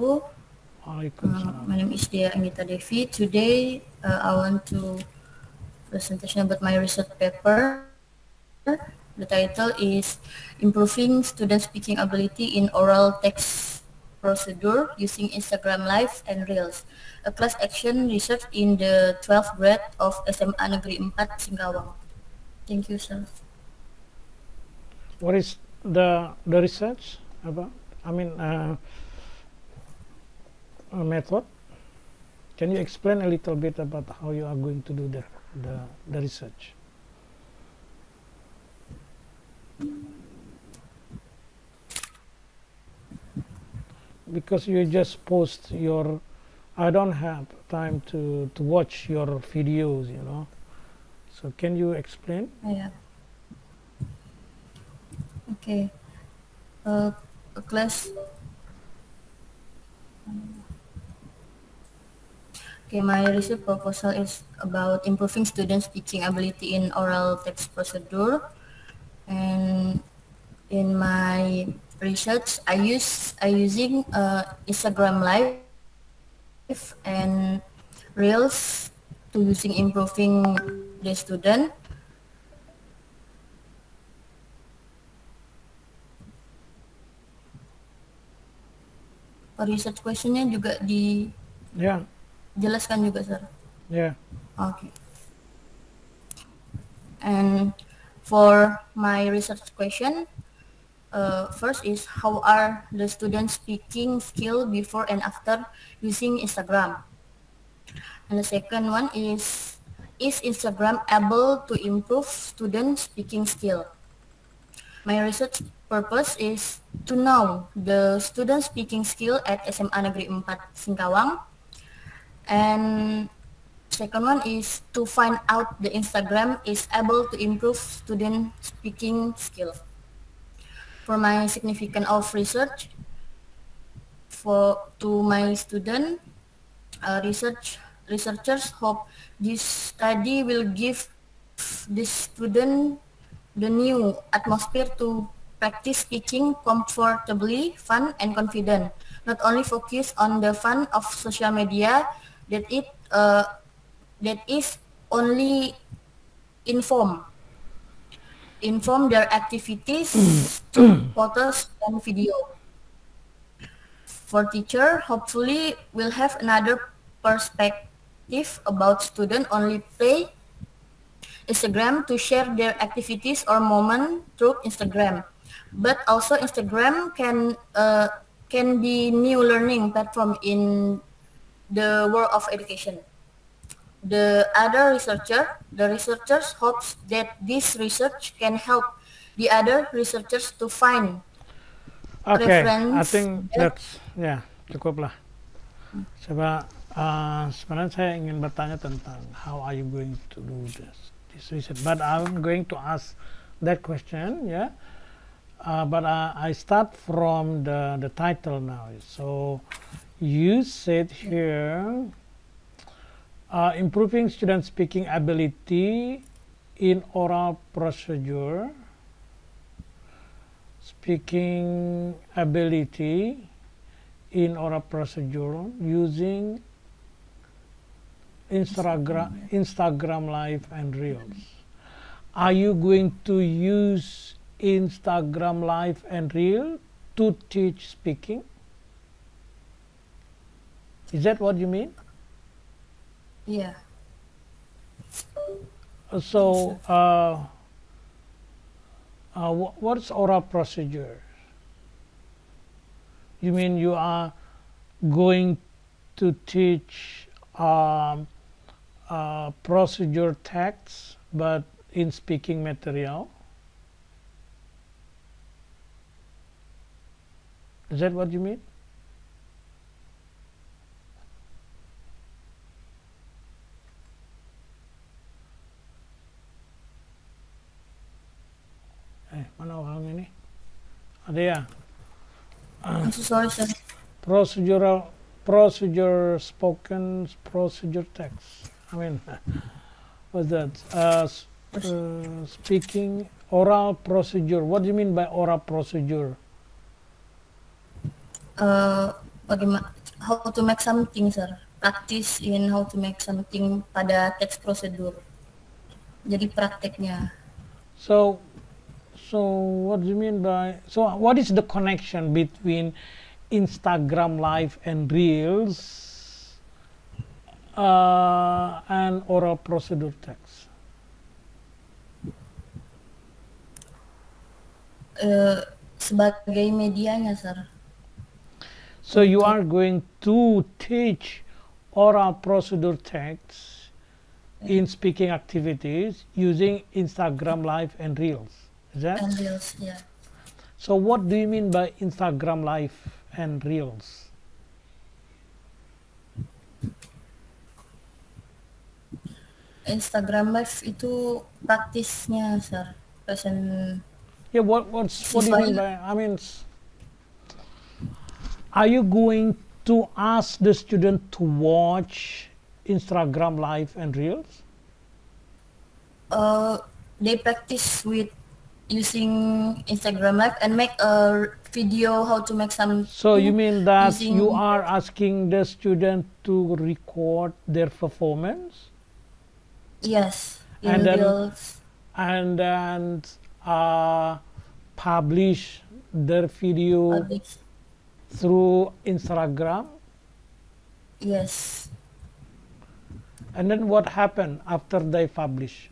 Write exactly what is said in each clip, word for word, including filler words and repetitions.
wabarakatuh. Uh, my name is Dia Anggita Devi. Today uh, I want to presentation about my research paper. The title is Improving Student Speaking Ability in Oral Text Procedure Using Instagram Live and Reels. A class action research in the twelfth grade of S M A Negeri empat Singkawang. Thank you, sir. What is the the research about? I mean, uh, a method. Can you explain a little bit about how you are going to do the the, the research? Because you just post your, I don't have time to to watch your videos, you know. So can you explain? Yeah. Okay. Uh, a class. Okay, my research proposal is about improving student speaking ability in oral text procedure. And in my research, I use I using uh, Instagram Live and Reels to using improving the student. Research questionnya juga dijelaskan yeah. juga, sir. Yeah. Okay. And for my research question, uh, first is how are the students speaking skill before and after using Instagram? And the second one is, is Instagram able to improve student speaking skill? My research purpose is to know the student speaking skill at S M A Negeri empat Singkawang. And second one is to find out the Instagram is able to improve student speaking skill. For my significance of research, for to my student, uh, research researchers hope this study will give the student the new atmosphere to practice speaking comfortably, fun and confident. Not only focus on the fun of social media, that it uh, that is only inform inform their activities through photos and video. For teacher, hopefully we'll have another perspective about student only play Instagram to share their activities or moment through Instagram. But also Instagram can uh, can be new learning platform in the world of education. The other researcher, the researchers hopes that this research can help the other researchers to find Okay, reference. I think that's ya yeah, cukup lah. Coba uh, sebenarnya saya ingin bertanya tentang how are you going to do this this research, but I'm going to ask that question, yeah. Uh, but uh, I start from the the title now. So you said here. Uh, improving student speaking ability in oral procedure, speaking ability in oral procedure using Instagram, Instagram Live and Reels. Are you going to use Instagram Live and Reel to teach speaking? Is that what you mean? Yeah. So, uh, uh, what's oral procedure? You mean you are going to teach um, uh, procedure text, but in speaking material? Is that what you mean? Eh, mana orang ini? Ada ya? I'm so sorry, sir. Procedural, procedure spoken, procedure text. I mean, what's that? Uh, uh, speaking, oral procedure. What do you mean by oral procedure? Uh, bagaimana how to make something, sir. Practice in how to make something pada text prosedur. Jadi prakteknya. So, so what do you mean by, so what is the connection between Instagram Live and Reels uh, and oral procedure text? Uh, sebagai medianya, sir. So you are going to teach oral procedure text in speaking activities using Instagram Live and Reels. Is that? And Reels, yeah. So what do you mean by Instagram Live and Reels? Instagram Live itu praktisnya, sir. Present. Yeah, what what's what do you mean by, I mean, are you going to ask the student to watch Instagram Live and Reels? Uh, they practice with using Instagram Live and make a video how to make some. So you mean that using- you are asking the student to record their performance Yes, in And then- Reels. and then uh, publish their video Publish. through Instagram? Yes. And then what happened after they publish?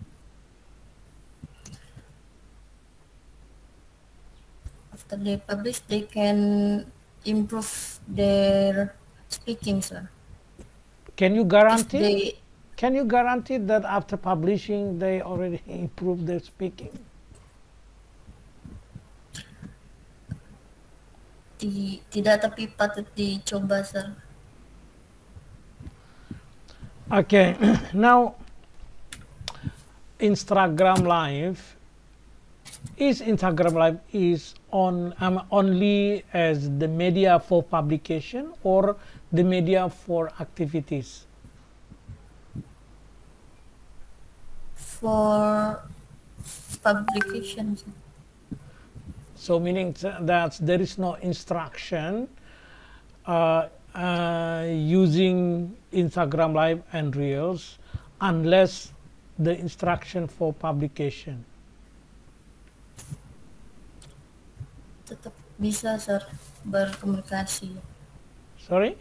After they publish, they can improve their speaking, sir. Can you If guarantee? they, Can you guarantee that after publishing they already improve their speaking? ti- tidak, tapi patut dicoba, sir. Okay, now Instagram Live is Instagram Live is on um, only as the media for publication or the media for activities? For publications. So meaning that there is no instruction uh, uh, using Instagram Live and Reels unless the instruction for publication. Tetap bisa, sir, berkomunikasi. Sorry?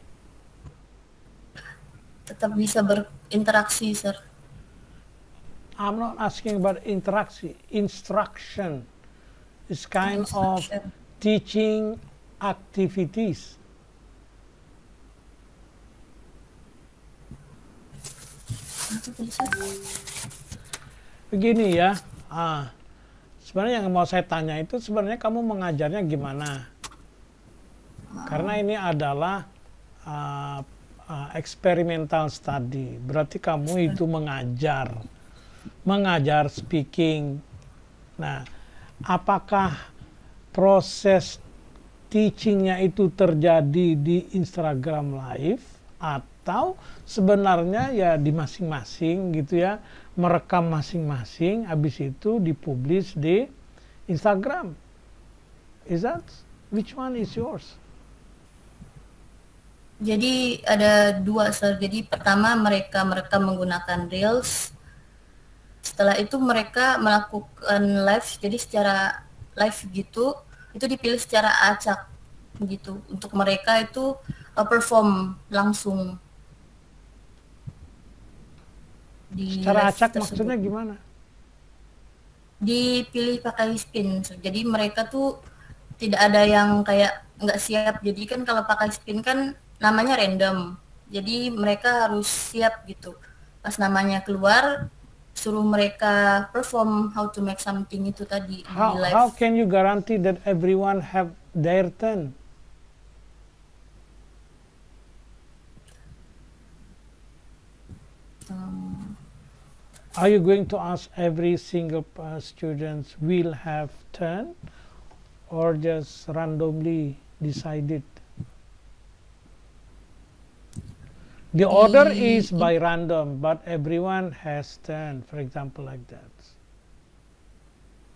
Tetap bisa berinteraksi, sir. I'm not asking about interaction. Instruction is kind of Instruction. teaching activities. Apa tadi, sir? Begini ya, ah, sebenarnya yang mau saya tanya itu sebenarnya kamu mengajarnya gimana? Karena ini adalah uh, uh, experimental study, berarti kamu itu mengajar, mengajar speaking. Nah, apakah proses teachingnya itu terjadi di Instagram Live atau sebenarnya ya di masing-masing gitu ya, merekam masing-masing, habis itu dipublish di Instagram? Is that, which one is yours? Jadi ada dua, sir. Jadi pertama mereka merekam menggunakan Reels. Setelah itu mereka melakukan live, jadi secara live gitu, itu dipilih secara acak begitu. Untuk mereka itu uh, perform langsung di Secara live acak tersebut. maksudnya gimana? Dipilih pakai spin. Jadi mereka tuh tidak ada yang kayak nggak siap. Jadi kan kalau pakai spin kan namanya random. Jadi mereka harus siap gitu. Pas namanya keluar, suruh mereka perform how to make something itu tadi How, di live. how can you guarantee that everyone have their turn? Um, Are you going to ask every single uh, student will have turn or just randomly decided? The order is by random, but everyone has turn, for example, like that.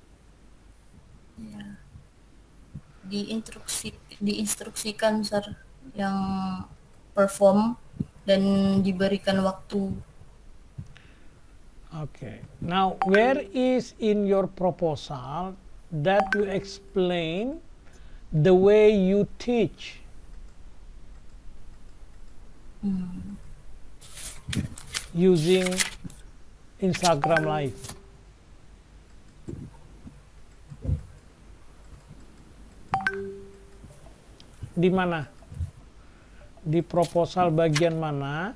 ya. Diinstruksi, diinstruksikan, sir. yang perform dan diberikan waktu. Okay. Now, where is in your proposal that you explain the way you teach Hmm. using Instagram Live? Di mana? Di proposal bagian mana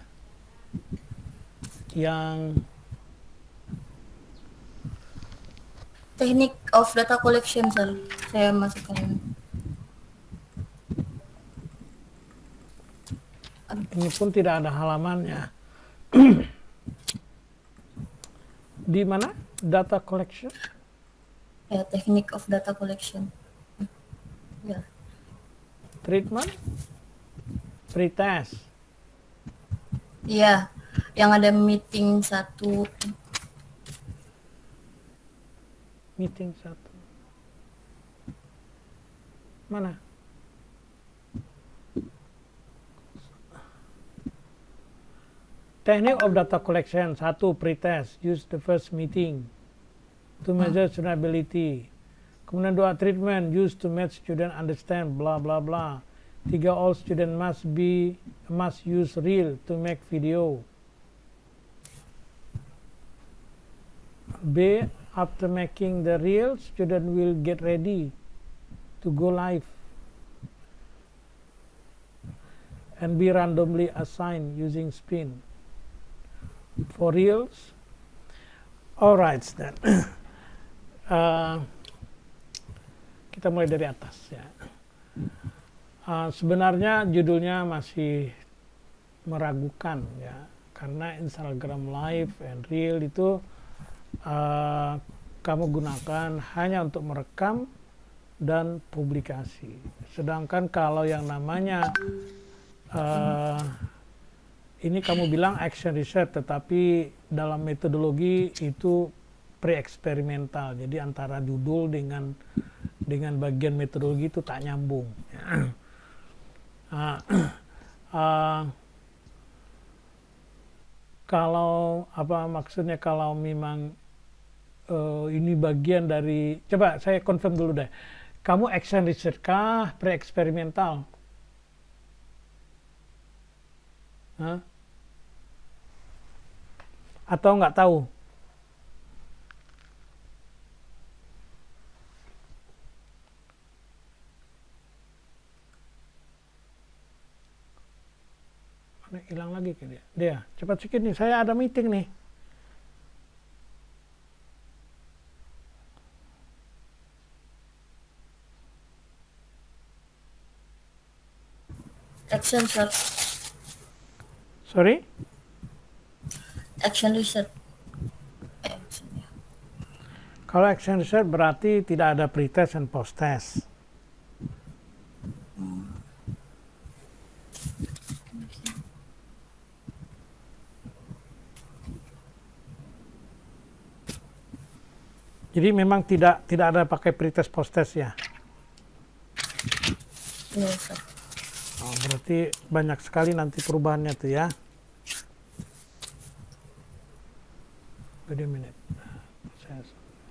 yang Teknik of data collection, sir. Saya masukkan. ini pun tidak ada halamannya. Di mana? Data collection? Ya, teknik of data collection. Ya. Treatment? Pretest? Iya, yang ada meeting satu. Meeting satu. Mana? Technique of data collection, satu, pretest, use the first meeting to measure studentability. Kemudian dua, treatment, use to make student understand, blah blah blah. Tiga, all student must be must use reel to make video. B, after making the reel, student will get ready to go live and be randomly assigned using spin. For reels, alright then. uh, kita mulai dari atas ya. Uh, sebenarnya judulnya masih meragukan ya, karena Instagram Live and Reel itu uh, kamu gunakan hanya untuk merekam dan publikasi. Sedangkan kalau yang namanya uh, ini kamu bilang action research, tetapi dalam metodologi itu pre-eksperimental. Jadi antara judul dengan dengan bagian metodologi itu tak nyambung. uh, uh, kalau apa maksudnya kalau memang uh, ini bagian dari, coba saya confirm dulu deh. Kamu action research kah, pre-eksperimental? Huh? Atau nggak tahu? Mana hilang lagi ke dia? Dia, cepat sedikit nih, saya ada meeting nih. Action, sir. Sorry? Action research. Action, ya. Kalau action research berarti tidak ada pretest dan post-test. Hmm. Jadi memang tidak tidak ada pakai pretest post-test ya? Iya, sir. Oh, berarti banyak sekali nanti perubahannya tuh ya. Wait a minute. Saya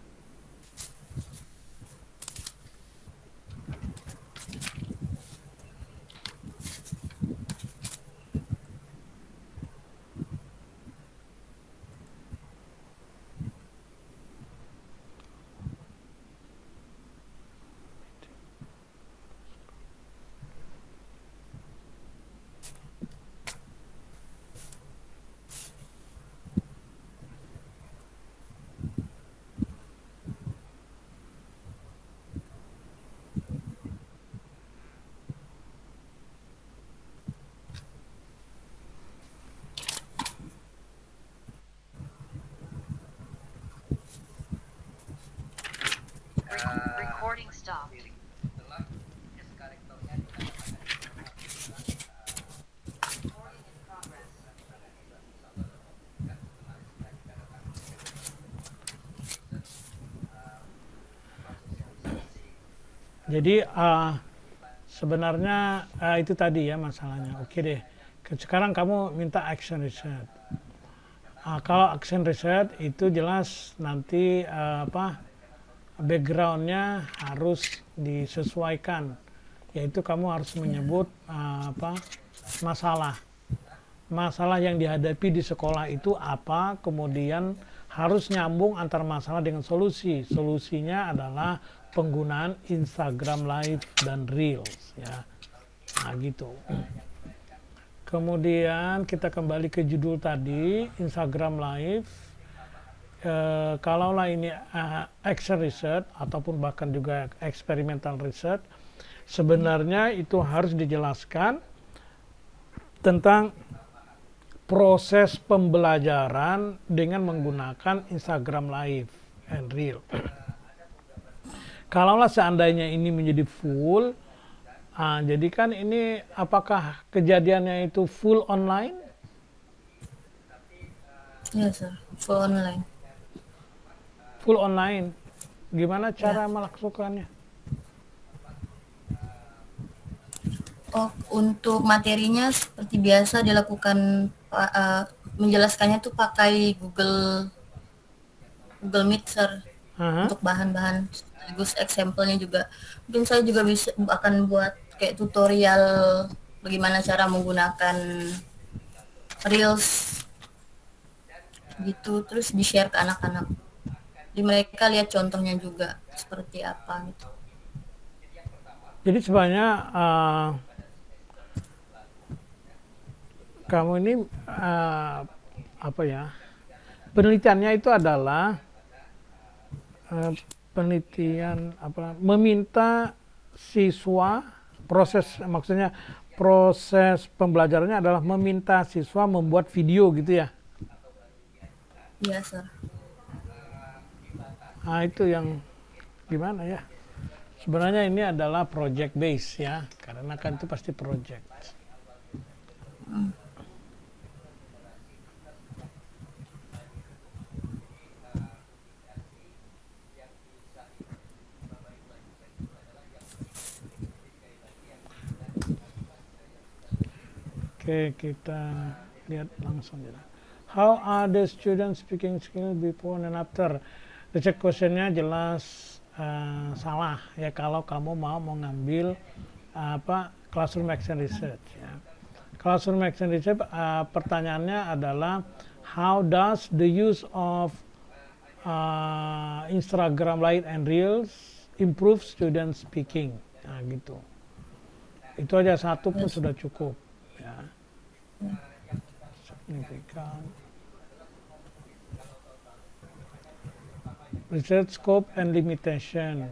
Recording stopped. Recording in progress. Jadi uh, sebenarnya uh, itu tadi ya masalahnya. Oke deh. Sekarang kamu minta action research. Uh, kalau action research itu jelas nanti uh, apa backgroundnya harus disesuaikan, yaitu kamu harus menyebut uh, apa masalah masalah yang dihadapi di sekolah itu apa, kemudian harus nyambung antar masalah dengan solusi. Solusinya adalah penggunaan Instagram Live dan Reels ya. Nah gitu. Kemudian kita kembali ke judul tadi, Instagram Live. E, kalaulah ini uh, action research ataupun bahkan juga experimental research, sebenarnya itu harus dijelaskan tentang proses pembelajaran dengan menggunakan Instagram Live and Reel. Kalaulah seandainya ini menjadi full, ah, jadi kan ini apakah kejadiannya itu full online? Ya, sir. Full online. Full online. Gimana cara Ya. melakukannya? Oh, untuk materinya seperti biasa dilakukan uh, menjelaskannya tuh pakai Google Google Meet, sir. Aha. Untuk bahan-bahan sekaligus example-nya juga. Mungkin saya juga bisa akan buat kayak tutorial bagaimana cara menggunakan Reels gitu, terus di-share ke anak-anak. Jadi mereka lihat contohnya juga seperti apa gitu. Jadi sebenarnya uh, kamu ini uh, apa ya? Penelitiannya itu adalah uh, penelitian apa? Meminta siswa proses maksudnya proses pembelajarannya adalah meminta siswa membuat video gitu ya. Iya, sir. Nah itu yang gimana ya? Sebenarnya ini adalah project base ya, karena kan itu pasti project. Hmm. Oke, kita lihat langsung ya. How are the students speaking skill before and after? Research question-nya jelas uh, salah ya kalau kamu mau mengambil uh, apa classroom action research ya. Classroom action research uh, pertanyaannya adalah how does the use of uh, Instagram Live and Reels improve student speaking? Nah gitu. Itu aja satu pun sudah cukup ya. Signifikan. Research scope and limitation.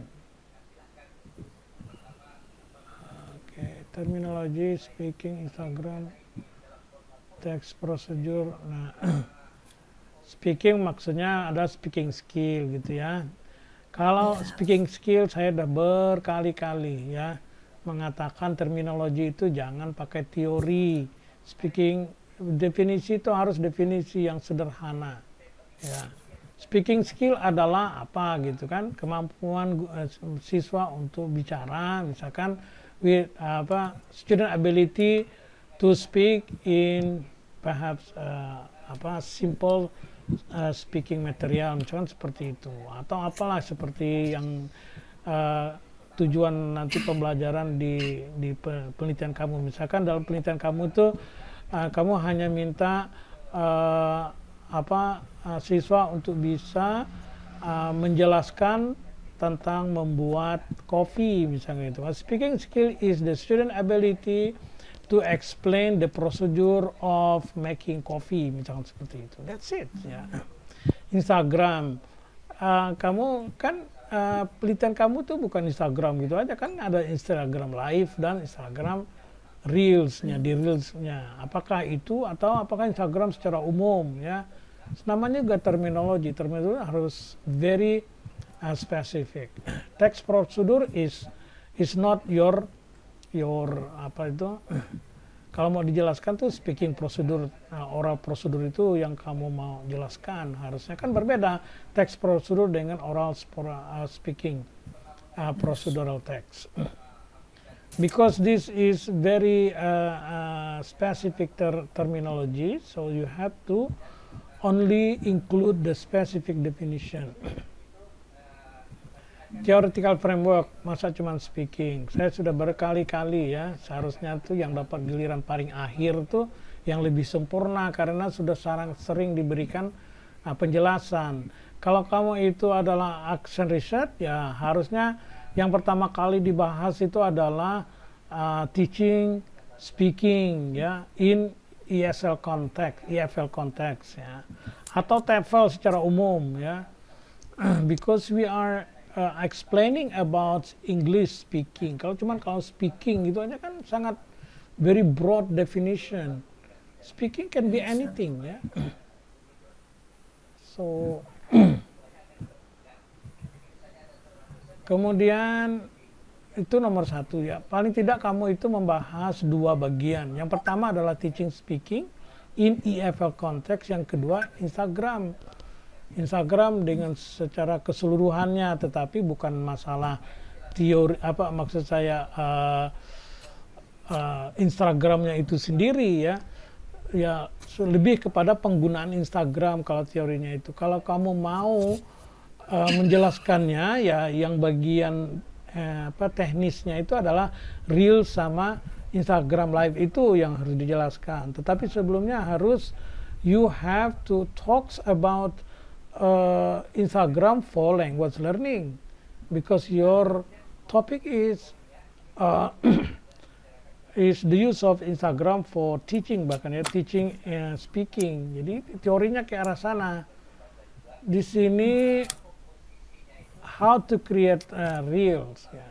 Okay, terminology, speaking, Instagram, text procedure. Nah, speaking maksudnya ada speaking skill gitu ya. Kalau speaking skill saya udah berkali-kali ya mengatakan terminologi itu jangan pakai teori. Speaking definisi itu harus definisi yang sederhana ya. Speaking skill adalah apa gitu kan, kemampuan uh, siswa untuk bicara, misalkan with uh, apa student ability to speak in perhaps uh, apa simple uh, speaking material, misalkan seperti itu, atau apalah seperti yang uh, tujuan nanti pembelajaran di di penelitian kamu. Misalkan dalam penelitian kamu itu uh, kamu hanya minta uh, apa uh, siswa untuk bisa uh, menjelaskan tentang membuat kopi misalnya itu. Speaking skill is the student ability to explain the procedure of making coffee misalnya seperti itu. That's it ya. Instagram, uh, kamu kan uh, penelitian kamu tuh bukan Instagram gitu aja kan, ada Instagram Live dan Instagram Reels-nya, di Reels-nya. Apakah itu atau apakah Instagram secara umum ya? Namanya juga terminologi, terminologi harus very uh, specific. Text procedure is is not your your apa itu? Kalau mau dijelaskan tuh speaking procedure, uh, oral procedure itu yang kamu mau jelaskan, harusnya kan berbeda text procedure dengan oral uh, speaking uh, procedural text. because this is very uh, uh, specific ter terminology, so you have to only include the specific definition. Theoretical framework, masa cuman speaking. Saya sudah berkali-kali ya, seharusnya tuh yang dapat giliran paling akhir tuh yang lebih sempurna karena sudah sarang, sering diberikan uh, penjelasan. Kalau kamu itu adalah action research, ya harusnya yang pertama kali dibahas itu adalah uh, teaching, speaking ya in E S L context, E F L context ya, atau TEFL secara umum ya, because we are uh, explaining about English speaking. Kalau cuman kalau speaking gitu aja kan sangat very broad definition. Speaking can be anything ya. So kemudian itu nomor satu ya, paling tidak kamu itu membahas dua bagian. Yang pertama adalah teaching speaking in E F L context, yang kedua Instagram. Instagram dengan secara keseluruhannya, tetapi bukan masalah teori apa maksud saya uh, uh, Instagramnya itu sendiri ya, ya lebih kepada penggunaan Instagram kalau teorinya itu. Kalau kamu mau uh, menjelaskannya ya, yang bagian eh, apa teknisnya itu adalah Reel sama Instagram Live itu yang harus dijelaskan. Tetapi sebelumnya harus you have to talk about uh, Instagram for language learning, because your topic is uh, is the use of Instagram for teaching, bahkan ya teaching and speaking. Jadi teorinya ke arah sana. Di sini how to create uh, reels ya.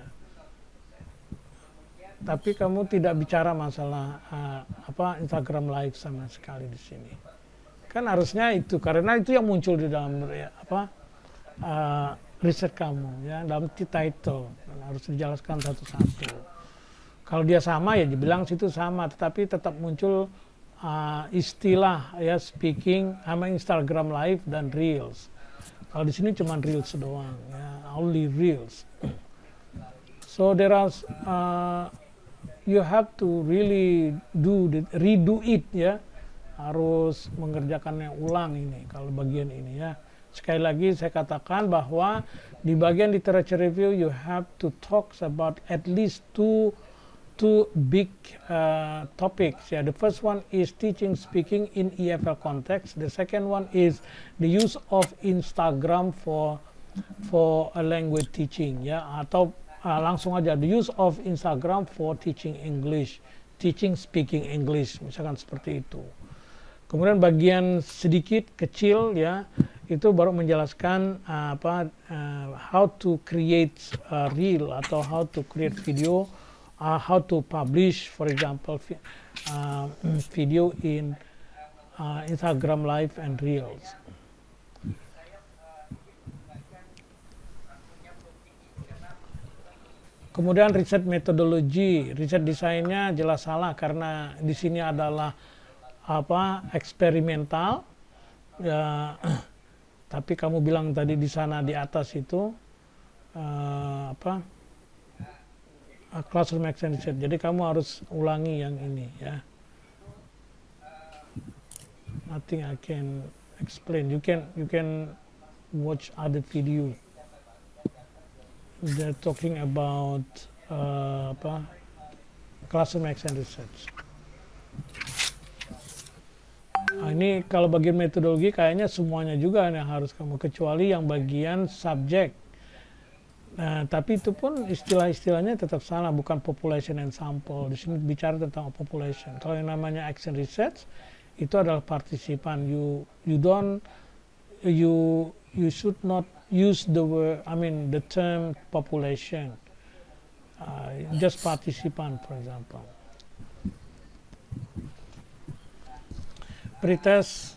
Tapi kamu tidak bicara masalah uh, apa Instagram Live sama sekali di sini. Kan harusnya itu, karena itu yang muncul di dalam ya, apa uh, riset kamu ya, dalam title harus dijelaskan satu-satu. Kalau dia sama ya dibilang situ sama, tetapi tetap muncul uh, istilah ya speaking sama Instagram Live dan Reels. Kalau di sini cuma Reels doang ya, only Reels. So there are uh, you have to really do the, redo it ya, harus mengerjakannya ulang ini kalau bagian ini ya. Sekali lagi saya katakan bahwa di bagian literature review you have to talk about at least two two big uh, topics. Yeah, the first one is teaching speaking in E F L context. The second one is the use of Instagram for for a language teaching. Ya, atau uh, langsung aja the use of Instagram for teaching English, teaching speaking English, misalkan seperti itu. Kemudian bagian sedikit kecil ya, itu baru menjelaskan uh, apa uh, how to create a reel atau how to create video. Uh, how to publish, for example, uh, video in uh, Instagram Live and Reels. Kemudian riset metodologi, riset desainnya jelas salah karena di sini adalah apa eksperimental. Ya, tapi kamu bilang tadi di sana di atas itu uh, apa? Classroom action research. Jadi kamu harus ulangi yang ini ya. Nothing I can explain. You can you can watch other video. They're talking about uh, apa classroom action research. Nah, ini kalau bagian metodologi kayaknya semuanya juga yang harus kamu, kecuali yang bagian subjek. Nah, tapi itu pun istilah-istilahnya tetap salah, bukan population and sample. Di sini bicara tentang population. Kalau yang namanya action research itu adalah partisipan. You you don't you you should not use the word, I mean the term population. Uh, just participant, for example. Pretest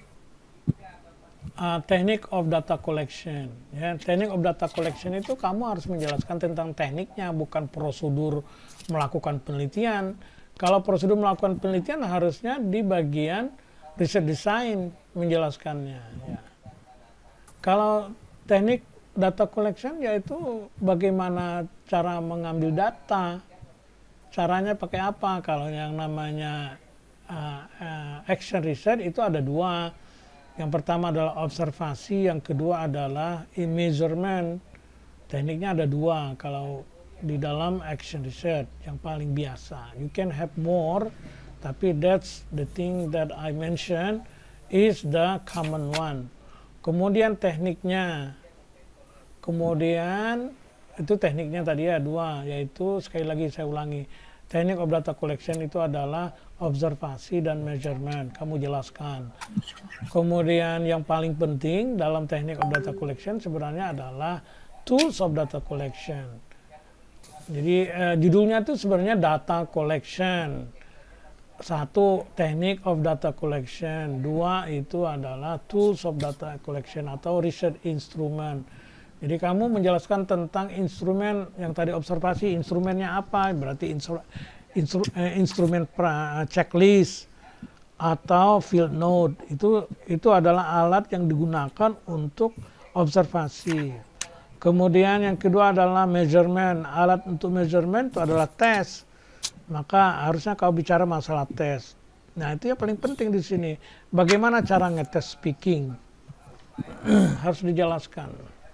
Uh, teknik of data collection ya, teknik of data collection itu kamu harus menjelaskan tentang tekniknya, bukan prosedur melakukan penelitian. Kalau prosedur melakukan penelitian harusnya di bagian riset design menjelaskannya ya. Kalau teknik data collection yaitu bagaimana cara mengambil data caranya pakai apa? Kalau yang namanya uh, uh, action research itu ada dua. Yang pertama adalah observasi, yang kedua adalah measurement. Tekniknya ada dua kalau di dalam action research yang paling biasa. You can have more, tapi that's the thing that I mentioned is the common one. Kemudian tekniknya, kemudian itu tekniknya tadi ya dua, yaitu sekali lagi saya ulangi, teknik of data collection itu adalah observasi dan measurement. Kamu jelaskan. Kemudian yang paling penting dalam teknik of data collection sebenarnya adalah tools of data collection. Jadi eh, judulnya itu sebenarnya data collection. Satu, teknik of data collection. Dua, itu adalah tools of data collection atau research instrument. Jadi kamu menjelaskan tentang instrumen yang tadi observasi, instrumennya apa? Berarti instru, instru, eh, instrumen pra, checklist atau field note. Itu itu adalah alat yang digunakan untuk observasi. Kemudian yang kedua adalah measurement. Alat untuk measurement itu adalah tes. Maka harusnya kau bicara masalah tes. Nah, itu yang paling penting di sini. Bagaimana cara ngetes speaking? Harus dijelaskan.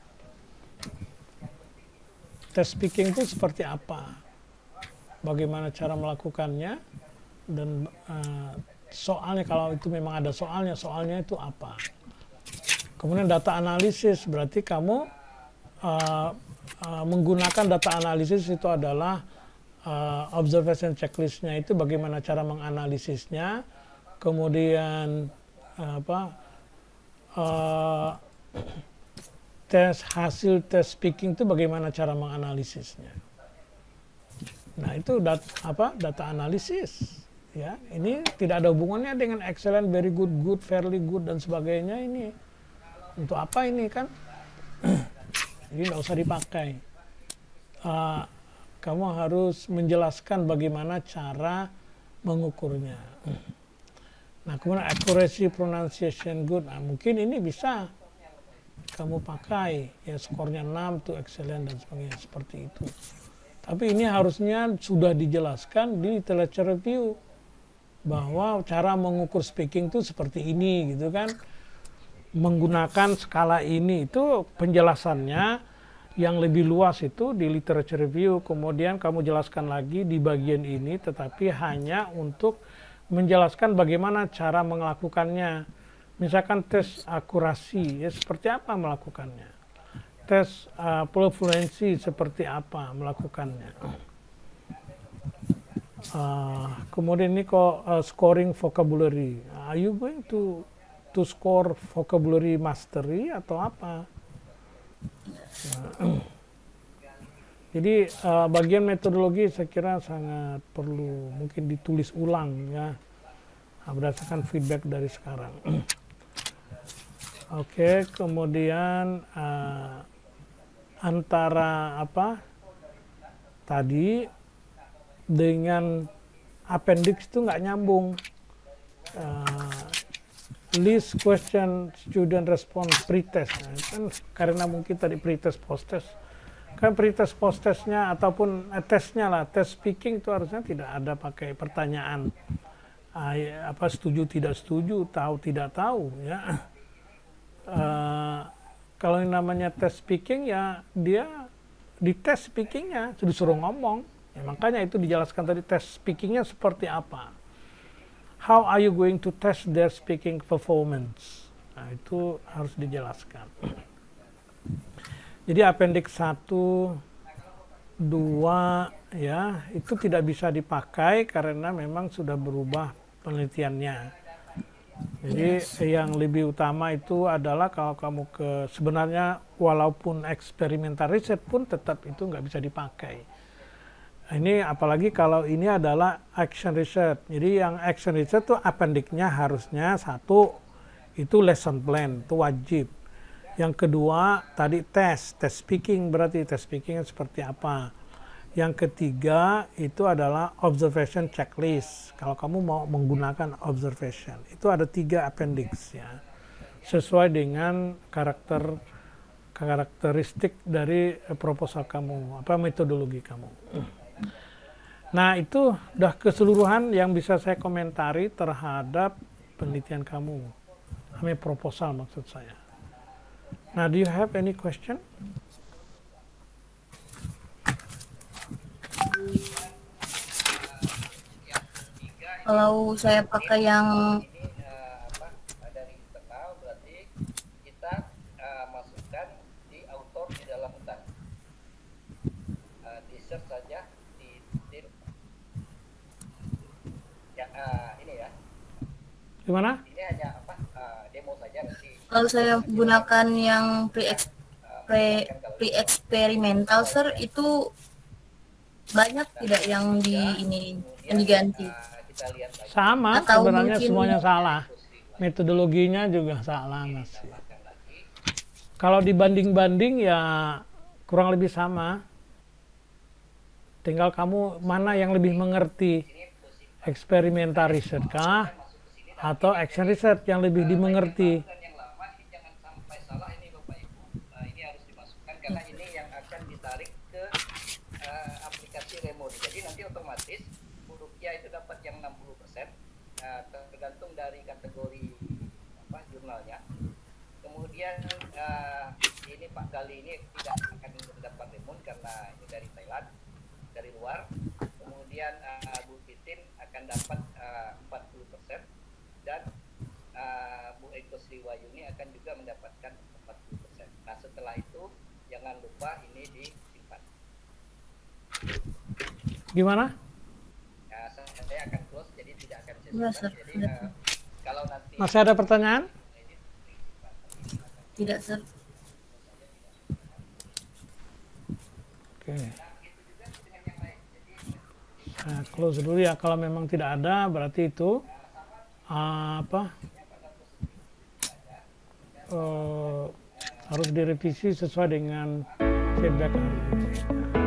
Tes speaking itu seperti apa? Bagaimana cara melakukannya? Dan uh, soalnya, kalau itu memang ada soalnya, soalnya itu apa? Kemudian data analisis, berarti kamu uh, uh, menggunakan data analisis itu adalah uh, observation checklistnya itu bagaimana cara menganalisisnya, kemudian uh, apa uh, tes hasil tes speaking itu bagaimana cara menganalisisnya. Nah, itu dat, apa data analisis ya. Ini tidak ada hubungannya dengan excellent, very good, good, fairly good dan sebagainya. Ini untuk apa ini kan? Jadi nggak usah dipakai. Uh, kamu harus menjelaskan bagaimana cara mengukurnya. Nah, kemudian accuracy, pronunciation good. Nah, mungkin ini bisa kamu pakai ya, skornya enam tuh excellent dan sebagainya seperti itu. Tapi ini harusnya sudah dijelaskan di literature review bahwa cara mengukur speaking itu seperti ini gitu kan, menggunakan skala ini. Itu penjelasannya yang lebih luas itu di literature review. Kemudian kamu jelaskan lagi di bagian ini, tetapi hanya untuk menjelaskan bagaimana cara melakukannya. Misalkan tes akurasi, ya seperti apa melakukannya. Tes uh, fluency seperti apa melakukannya. Uh, kemudian ini kok uh, scoring vocabulary. Are you going to to score vocabulary mastery atau apa? Nah, jadi uh, bagian metodologi saya kira sangat perlu mungkin ditulis ulang ya, berdasarkan feedback dari sekarang. Oke, okay, kemudian uh, antara apa tadi dengan appendix itu nggak nyambung. Uh, list question student response pretest, nah, kan karena mungkin tadi pretest post-test, kan pretest post-testnya ataupun eh, tesnya lah, tes speaking itu harusnya tidak ada pakai pertanyaan uh, ya, apa setuju tidak setuju, tahu tidak tahu ya. Uh, kalau yang namanya tes speaking ya dia di tes speakingnya disuruh ngomong ya, makanya itu dijelaskan tadi tes speakingnya seperti apa. How are you going to test their speaking performance? Nah, itu harus dijelaskan. Jadi appendix satu, dua ya itu tidak bisa dipakai karena memang sudah berubah penelitiannya. Jadi yang lebih utama itu adalah kalau kamu ke sebenarnya walaupun eksperimental riset pun tetap itu nggak bisa dipakai. Ini apalagi kalau ini adalah action research. Jadi yang action research itu appendix-nya harusnya satu itu lesson plan, itu wajib. Yang kedua tadi tes, tes speaking, berarti tes speaking seperti apa. Yang ketiga itu adalah observation checklist. Kalau kamu mau menggunakan observation, itu ada tiga appendix ya, sesuai dengan karakter karakteristik dari proposal kamu, apa metodologi kamu. Nah, itu udah keseluruhan yang bisa saya komentari terhadap penelitian kamu. Kami proposal maksud saya. Nah, do you have any question? Kalau saya pakai yang Ini eh, apa eh, dari internal berarti kita eh, masukkan di author di dalam hutan. Eh, di search saja di tim ya eh, ini ya. Gimana? Ini hanya apa eh, demo saja nanti kalau saya gunakan yang pre pre pre eksperimental sir, itu banyak tidak yang di ini yang diganti? eh, kita lihat lagi Sama, Atau sebenarnya mungkin- semuanya salah. Metodologinya juga salah, Mas. Kalau dibanding-banding ya kurang lebih sama. Tinggal kamu mana yang lebih mengerti, eksperimental research kah atau action research yang lebih dimengerti. dan yang lama ini jangan sampai salah ini Bapak Ibu. Eh, ini harus dimasukkan karena ini yang akan ditarik ke eh, aplikasi Remodi. Jadi nanti otomatis hurufnya itu dapat yang enam puluh persen eh, tergantung dari kategori apa jurnalnya. Kemudian eh, ini Pak Gali ini tidak akan mendapat Remon karena ini dari Thailand, dari luar. Kemudian eh, Bu Titin akan dapat eh, empat puluh persen dan uh, Bu Eko Sriwayuni akan juga mendapatkan empat puluh persen. Nah setelah itu jangan lupa ini disimpan. Gimana? Nah, saya, saya akan close jadi tidak akan saya Iya, simpan. Sir. Jadi uh, kalau nanti Masih ada pertanyaan? Tidak sir. Oke. Saya close dulu ya. Kalau memang tidak ada, berarti itu uh, apa? Uh, harus direvisi sesuai dengan feedback hari ini.